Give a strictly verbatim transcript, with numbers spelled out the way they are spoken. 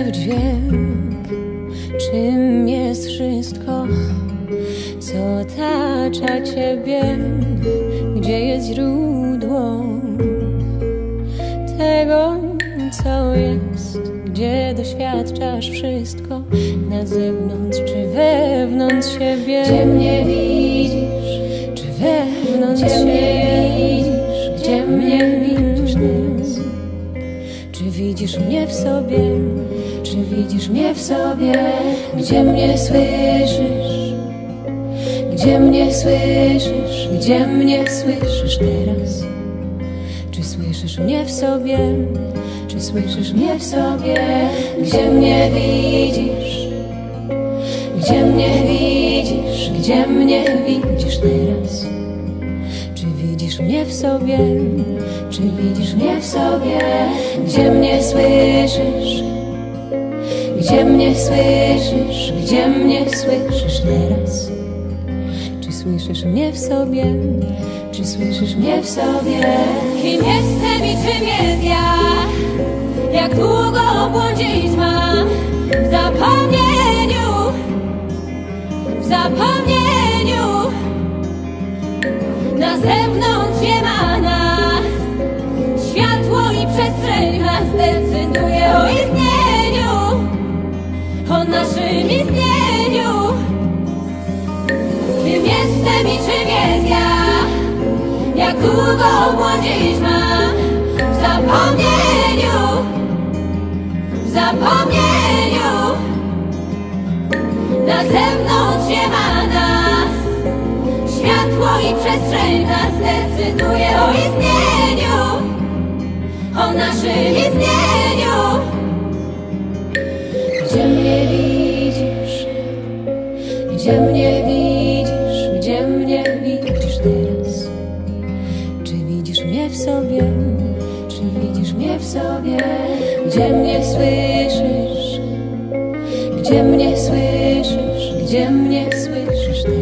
w dźwięk, czym jest wszystko, co otacza Ciebie, gdzie jest źródło tego, co jest, gdzie doświadczasz wszystko, na zewnątrz czy wewnątrz siebie. Gdzie mnie widzisz, czy wewnątrz gdzie siebie widzisz, gdzie mnie widzisz teraz? Czy widzisz mnie w sobie, czy widzisz mnie w sobie? Gdzie mnie słyszysz, gdzie mnie słyszysz, gdzie mnie słyszysz teraz? Czy słyszysz mnie w sobie, czy słyszysz mnie w sobie? Gdzie mnie widzisz, gdzie mnie widzisz, gdzie mnie widzisz teraz? Czy widzisz mnie w sobie, czy widzisz mnie w sobie? Gdzie mnie słyszysz, gdzie mnie słyszysz, gdzie mnie słyszysz teraz? Czy słyszysz mnie w sobie, czy słyszysz mnie w sobie? Kim jestem i czym jest ja? Jak długo błądzić mam w zapomnieniu, w zapomnieniu? Na zewnątrz nie ma nas, światło i przestrzeń nas decyduje o istnieniu, o naszym istnieniu. Kim jestem i czym jest ja? Jak długo błądzić mam w zapomnieniu, w zapomnieniu? Na zewnątrz nie ma nas, światło i przestrzeń nas decyduje o istnieniu, o naszym istnieniu. Gdzie mnie widzisz, gdzie mnie widzisz, gdzie mnie widzisz teraz? Czy widzisz mnie w sobie, czy widzisz mnie w sobie? Gdzie mnie słyszysz, gdzie mnie słyszysz, gdzie mnie słyszysz teraz?